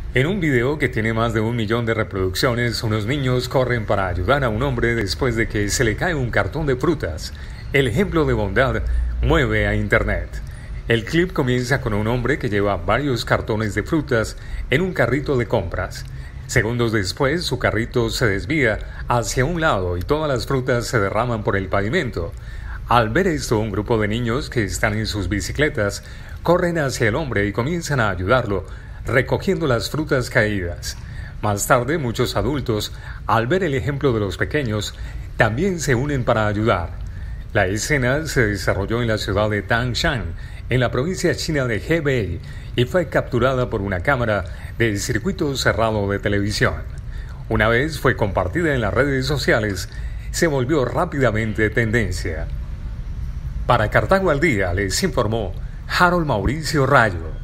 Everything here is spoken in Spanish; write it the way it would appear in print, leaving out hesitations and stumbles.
En un video que tiene más de 1 millón de reproducciones, unos niños corren para ayudar a un hombre después de que se le cae un cartón de frutas. El ejemplo de bondad mueve a Internet. El clip comienza con un hombre que lleva varios cartones de frutas en un carrito de compras. Segundos después, su carrito se desvía hacia un lado y todas las frutas se derraman por el pavimento. Al ver esto, un grupo de niños que están en sus bicicletas corren hacia el hombre y comienzan a ayudarlo, recogiendo las frutas caídas. Más tarde, muchos adultos, al ver el ejemplo de los pequeños, también se unen para ayudar. La escena se desarrolló en la ciudad de Tangshan, en la provincia china de Hebei, y fue capturada por una cámara del circuito cerrado de televisión. Una vez fue compartida en las redes sociales, se volvió rápidamente tendencia. Para Cartago al Día les informó Harold Mauricio Rayo.